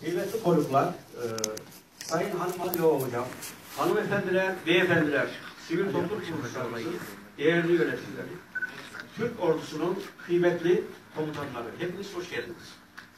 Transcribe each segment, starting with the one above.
Kıymetli konuklar, Sayın Hanım Aliyo Hocam, hanımefendiler, beyefendiler, sivil toplum kuruluşlarımızın değerli yöneticileri, Türk ordusunun kıymetli komutanları, hepiniz hoş geldiniz.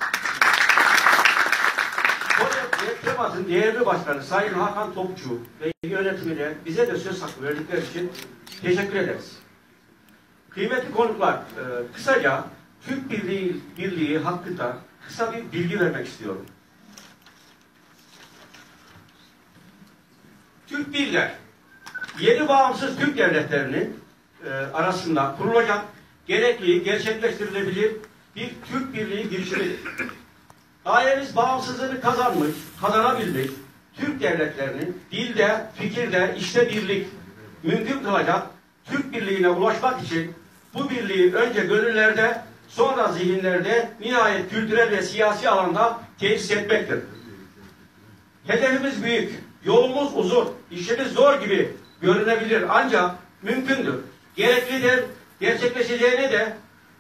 Temas'ın değerli başkanı Sayın Hakan Topçu ve yönetimine bize de söz hakkı verdikleri için teşekkür ederiz. Kıymetli konuklar, kısaca Türk Birliği hakkında kısa bir bilgi vermek istiyorum. Türk Birliği, yeni bağımsız Türk devletlerinin arasında kurulacak, gerekli, gerçekleştirilebilir bir Türk Birliği girişimidir. Gayemiz bağımsızlığını kazanmış, kazanabilmiş Türk devletlerinin dilde, fikirde, işte birlik mümkün kılacak Türk Birliği'ne ulaşmak için bu birliği önce gönüllerde, sonra zihinlerde, nihayet kültürel ve siyasi alanda tesis etmektir. Hedefimiz büyük, yolumuz uzun, işimiz zor gibi görünebilir ancak mümkündür. Gereklidir, gerçekleşeceğine de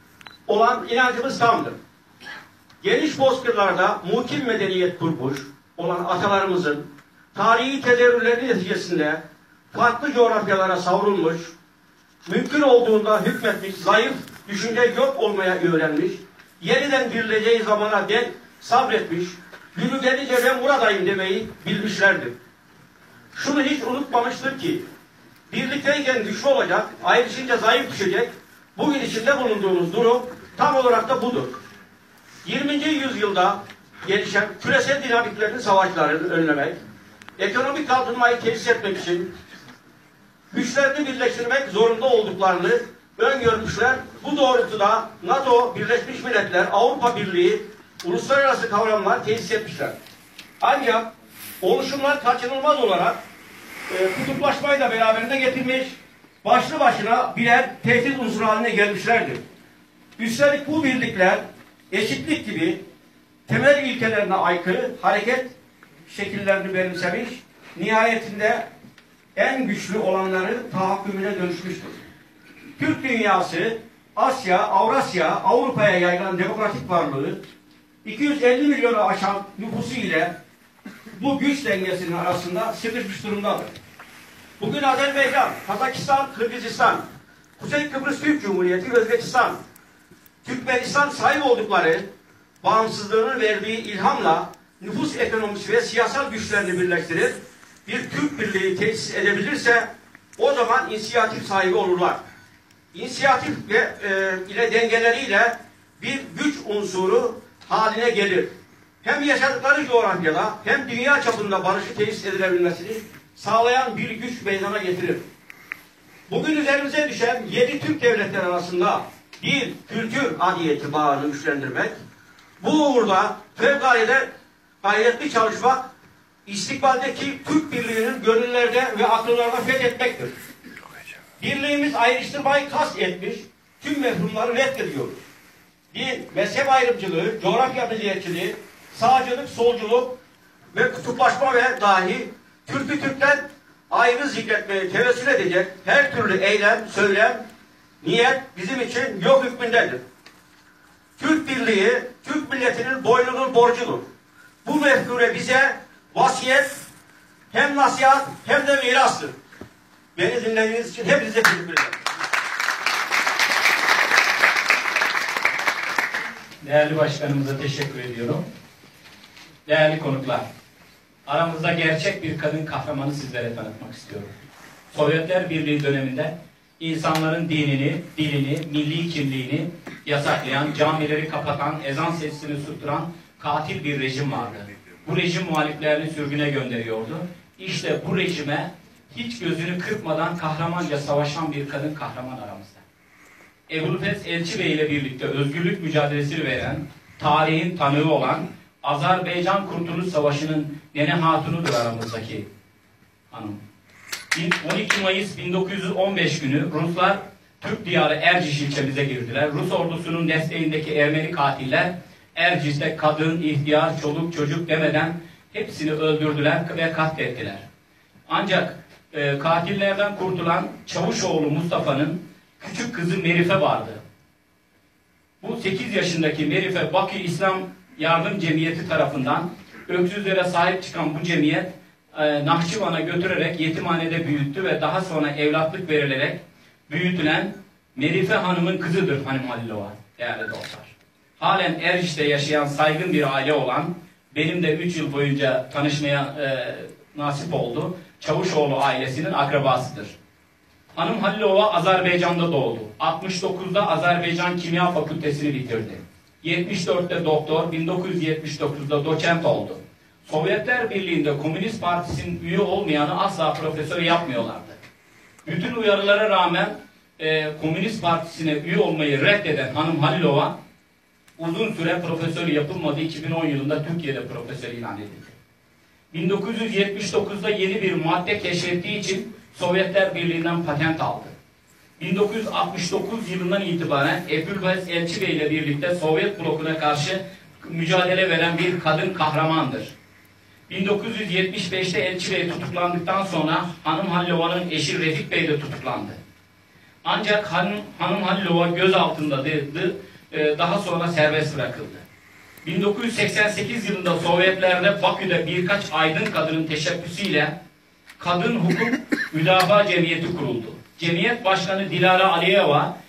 olan inancımız tamdır. Geniş bozkırlarda muhkim medeniyet kurmuş olan atalarımızın tarihi tezahürleri neticesinde farklı coğrafyalara savrulmuş, mümkün olduğunda hükmetmiş, zayıf, düşünce yok olmaya öğrenmiş, yeniden dirileceği zamana dek sabretmiş, günü gelince ben buradayım demeyi bilmişlerdir. Şunu hiç unutmamıştır ki, birlikteyken güçlü olacak, ayrışınca zayıf düşecek, bugün içinde bulunduğumuz durum tam olarak da budur. 20. yüzyılda gelişen küresel dinamiklerin savaşlarını önlemek, ekonomik kalkınmayı tesis etmek için güçlerini birleştirmek zorunda olduklarını öngörmüşler. Bu doğrultuda NATO, Birleşmiş Milletler, Avrupa Birliği, uluslararası kavramlar tesis etmişler. Ancak oluşumlar kaçınılmaz olarak kutuplaşmayı da beraberinde getirmiş, başlı başına birer tehdit unsuru haline gelmişlerdir. Üstelik bu birlikler eşitlik gibi temel ilkelerine aykırı hareket şekillerini benimsemiş, nihayetinde en güçlü olanları tahakkümüne dönüşmüştür. Türk dünyası, Asya, Avrasya, Avrupa'ya yayılan demokratik varlığı, 250 milyonu aşan nüfusu ile bu güç dengesinin arasında sıkışmış durumdadır. Bugün Azerbaycan, Kazakistan, Kırgızistan, Kuzey Kıbrıs Türk Cumhuriyeti, Özbekistan, Türkmenistan sahip oldukları bağımsızlığının verdiği ilhamla nüfus ekonomisi ve siyasal güçlerini birleştirir, bir Türk Birliği tesis edebilirse o zaman inisiyatif sahibi olurlar. İnisiyatif ile dengeleriyle bir güç unsuru haline gelir. Hem yaşadıkları coğrafyada hem dünya çapında barışı tesis edilebilmesini sağlayan bir güç meydana getirir. Bugün üzerimize düşen 7 Türk devletleri arasında bir kültür adiyeti bağını güçlendirmek, bu uğurda fevkalade gayretli çalışmak, istikbaldeki Türk Birliği'nin gönüllerde ve akıllarda fethetmektir. Birliğimiz ayrıştırmayı kast etmiş, tüm mefhumları reddediyoruz. Din, mezhep ayrımcılığı, coğrafya milliyetçiliği, sağcılık, solculuk ve kutuplaşma ve dahi Türk'ü Türk'ten ayrı zikretmeyi tevessül edecek her türlü eylem, söylem, niyet bizim için yok hükmündedir. Türk Birliği, Türk milletinin boynunun borcudur. Bu mefkure bize vasiyet, hem nasihat hem de mirastır. Beni dinlediğiniz için hepinize teşekkür ederim. Değerli başkanımıza teşekkür ediyorum. Değerli konuklar, aramızda gerçek bir kadın kahramanı sizlere tanıtmak istiyorum. Sovyetler Birliği döneminde insanların dinini, dilini, milli kimliğini yasaklayan, camileri kapatan, ezan sesini susturan katil bir rejim vardı. Bu rejim muhaliflerini sürgüne gönderiyordu. İşte bu rejime hiç gözünü kırpmadan kahramanca savaşan bir kadın kahraman aramızda. Ebulfes Elçi Bey ile birlikte özgürlük mücadelesi veren, tarihin tanığı olan Azerbaycan Kurtuluş Savaşı'nın Nene Hatunu'dur aramızdaki hanım. 12 Mayıs 1915 günü Ruslar Türk diyarı Erciş ilçemize girdiler. Rus ordusunun desteğindeki Ermeni katiller Erciş'te kadın, ihtiyar, çoluk, çocuk demeden hepsini öldürdüler ve katlettiler. Ancak katillerden kurtulan Çavuşoğlu Mustafa'nın küçük kızı Merife vardı. Bu 8 yaşındaki Merife Bakü İslam Yardım Cemiyeti tarafından öksüzlere sahip çıkan bu cemiyet Nahçıvan'a götürerek yetimhanede büyüttü ve daha sonra evlatlık verilerek büyütülen Merife Hanım'ın kızıdır Hanım Halilova değerli dostlar. Halen Erciş'te yaşayan saygın bir aile olan, benim de 3 yıl boyunca tanışmaya nasip oldu, Çavuşoğlu ailesinin akrabasıdır. Hanım Halilova Azerbaycan'da doğdu. 69'da Azerbaycan Kimya Fakültesini bitirdi. 74'te doktor, 1979'da doçent oldu. Sovyetler Birliği'nde Komünist Partisi'nin üye olmayanı asla profesör yapmıyorlardı. Bütün uyarılara rağmen Komünist Partisi'ne üye olmayı reddeden Hanım Halilova uzun süre profesör yapılmadı. 2010 yılında Türkiye'de profesör ilan edildi. 1979'da yeni bir madde keşfettiği için Sovyetler Birliği'nden patent aldı. 1969 yılından itibaren Ebu'l-Faz Elçibey ile birlikte Sovyet blokuna karşı mücadele veren bir kadın kahramandır. 1975'te Elçibey tutuklandıktan sonra Hanım Halilova'nın eşi Refik Bey de tutuklandı. Ancak Hanım Halilova gözaltındaydı, daha sonra serbest bırakıldı. 1988 yılında Sovyetler'de Bakü'de birkaç aydın kadının teşebbüsüyle Kadın Hukuk Müdafaa Cemiyeti kuruldu. Cemiyet Başkanı Dilara Aliyeva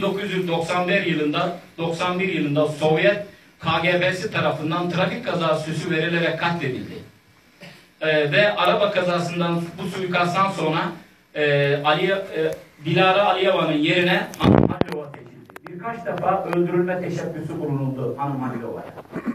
1991 yılında Sovyet KGB'si tarafından trafik kazası süsü verilerek katledildi. Ve araba kazasından bu suikasttan sonra Dilara Aliyeva'nın yerine Hanım Halilova seçildi. Birkaç defa öldürülme teşebbüsü bulunuldu Hanım Halilova'ya.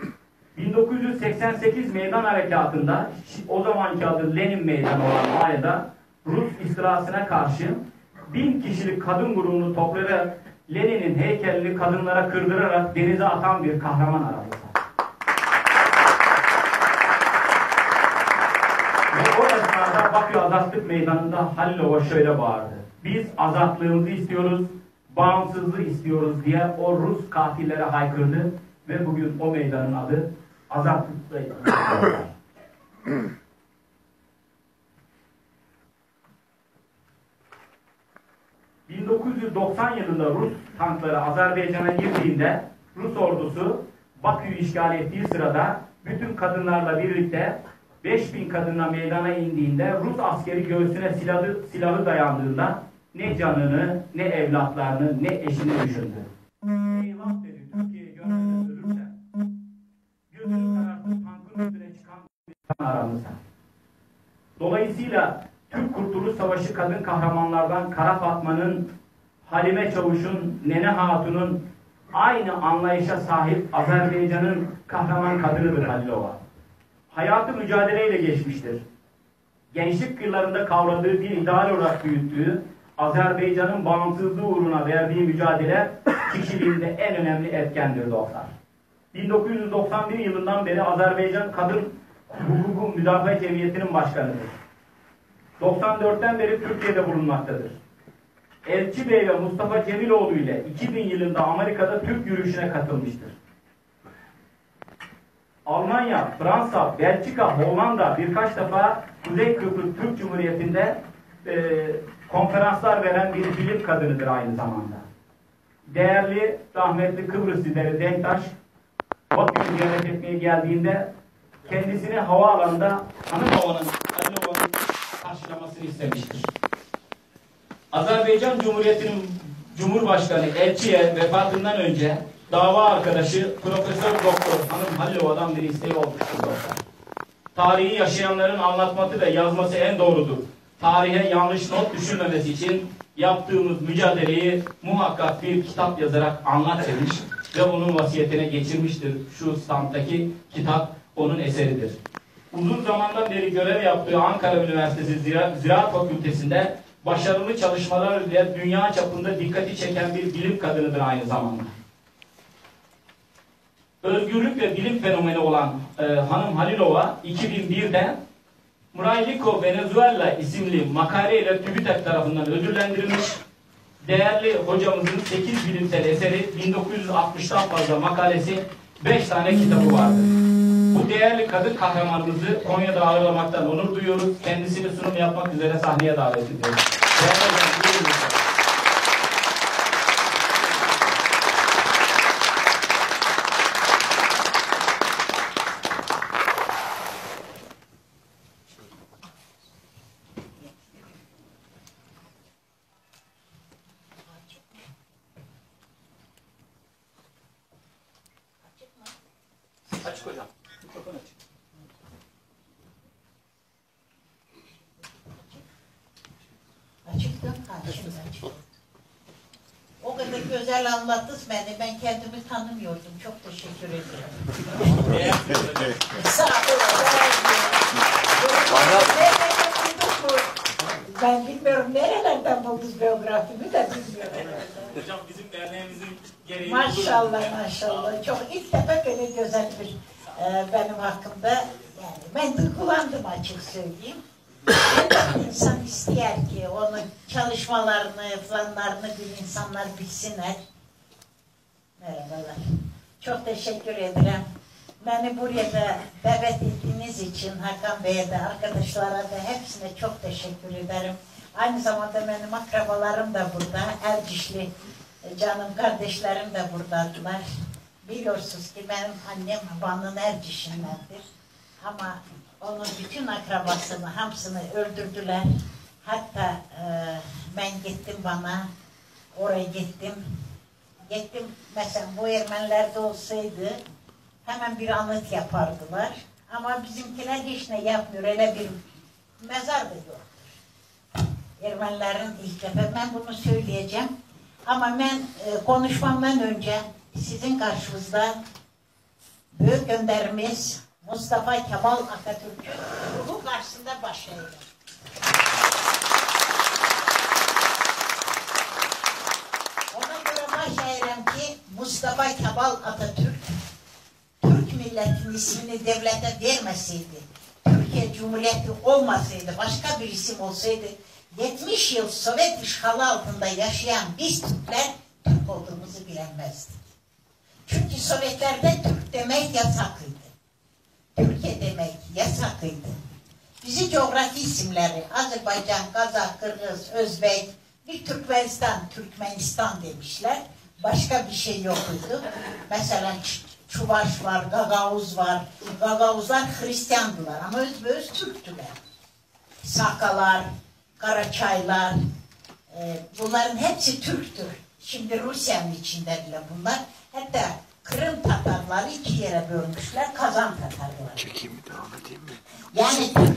1988 meydan harekatında o zamanki adı Lenin Meydanı olan Aya'da Rus istilasına karşı 1000 kişilik kadın grubunu toplayarak Lenin'in heykelini kadınlara kırdırarak denize atan bir kahraman aramızda. Ve o esnada Bakü Azatlık Meydanı'nda Halilova şöyle bağırdı: "Biz azatlığımızı istiyoruz, bağımsızlığı istiyoruz" diye o Rus katillere haykırdı ve bugün o meydanın adı Azatlık Meydanı. 1990 yılında Rus tankları Azerbaycan'a girdiğinde Rus ordusu Bakü'yü işgal ettiği sırada bütün kadınlarla birlikte 5000 kadınla meydana indiğinde Rus askeri göğsüne silahı dayandığında ne canını, ne evlatlarını, ne eşini düşündü. Eyvah dedi, Türkiye'yi görmeden ölürsen gözünü karartıp tankın üstüne çıkan bir aramızda. Dolayısıyla Türk Kurtuluş Savaşı kadın kahramanlardan Kara Fatma'nın, Halime Çavuş'un, Nene Hatun'un aynı anlayışa sahip Azerbaycan'ın kahraman kadınıdır Halilova. Hayatı mücadeleyle geçmiştir. Gençlik yıllarında kavradığı bir ideal olarak büyüttüğü, Azerbaycan'ın bağımsızlığı uğruna verdiği mücadele kişiliğinde en önemli etkendir dostlar. 1991 yılından beri Azerbaycan Kadın Hukuku Müdafaa Cemiyeti'nin başkanıdır. 94'ten beri Türkiye'de bulunmaktadır. Elçibey ve Mustafa Cemiloğlu ile 2000 yılında Amerika'da Türk yürüyüşüne katılmıştır. Almanya, Fransa, Belçika, Hollanda birkaç defa Kuzey Kıbrıs Türk Cumhuriyeti'nde konferanslar veren bir bilim kadınıdır aynı zamanda. Değerli rahmetli Kıbrıs lideri Denktaş, Bakü'yü ziyaret etmeye geldiğinde kendisini havaalanında Halilova'nın karşılamasını istemiştir. Azerbaycan Cumhuriyeti'nin Cumhurbaşkanı Elçiye vefatından önce dava arkadaşı Profesör Doktor Hanım Halilova'dan bir isteği olmuştur. Tarihi yaşayanların anlatması ve yazması en doğrudur. Tarihe yanlış not düşürmemesi için yaptığımız mücadeleyi muhakkak bir kitap yazarak anlat demiş ve onun vasiyetine geçirmiştir. Şu standtaki kitap onun eseridir. Uzun zamandan beri görev yaptığı Ankara Üniversitesi Ziraat Fakültesi'nde başarılı çalışmalar ile dünya çapında dikkati çeken bir bilim kadınıdır aynı zamanda. Özgürlük ve bilim fenomeni olan Hanım Halilova 2001'de Murayliko Venezuela isimli makaleyle TÜBİTAK tarafından ödüllendirilmiş. Değerli hocamızın 8 bilimsel eseri, 1960'tan fazla makalesi, 5 tane kitabı vardır. Bu değerli kadın kahramanımızı Konya'da ağırlamaktan onur duyuyoruz. Kendisini sunum yapmak üzere sahneye davet ediyoruz. açık hocam. Mikrofon açık. Açık yok kardeşim, açık. O kadar güzel anlattınız beni. Ben kendimi tanımıyordum. Çok teşekkür ederim. Sağ olun. Ben bilmiyorum nerelerden buldunuz biyografimi de bilmiyorum. Hocam bizim derneğimizin gereği... Maşallah maşallah. Çok ilk defa böyle güzel bir benim hakkımda, yani ben duygulandım açık söyleyeyim. İnsan ister ki onun çalışmalarını, planlarını bir insanlar bilsinler. Merhabalar. Çok teşekkür ederim. Beni buraya da davet ettiğiniz için Hakan Bey'e de, arkadaşlara da hepsine çok teşekkür ederim. Aynı zamanda benim akrabalarım da burada. Ercişli canım kardeşlerim de buradadılar. Biliyorsunuz ki benim annem Van'ın Erciş'indendir. Ama onun bütün akrabasını, hamsını öldürdüler. Hatta ben gittim Van'a, oraya gittim. Gittim mesela bu Ermenilerde olsaydı hemen bir anıt yapardılar. Ama bizimkiler hiç ne yapmıyor, öyle bir mezar da yoktur. Ermenilerin ilk defa ben bunu söyleyeceğim. Ama ben konuşmamdan önce sizin karşınızda büyük önderimiz Mustafa Kemal Atatürk'ün ruhu karşısında başlayalım. Ona göre başlayalım ki Mustafa Kemal Atatürk Türk milletinin ismini devlete vermeseydi, Türkiye Cumhuriyeti olmasaydı, başka bir isim olsaydı, 70 yıl Sovyet işgali altında yaşayan biz Türkler Türk olduğumuzu bilemezdik. Çünkü Sovyetlerde Türk demek yasaklıydı. Türkiye demek yasaklıydı. Bizi coğrafi isimleri Azerbaycan, Kazak, Kırgız, Özbek, bir Türkmenistan, Türkmenistan demişler. Başka bir şey yoktu. Mesela Çuvaş var, Gagavuz var. Gagavuzlar Hristiyandılar ama öz Türktüler. Sakalar, Karaçaylar, bunların hepsi Türktür. Şimdi Rusya'nın içindeler bunlar. Hatta Kırım Tatarları iki yere bölmüşler, Kazan Tatarları. Çekeyim mi, devam edeyim mi? Yani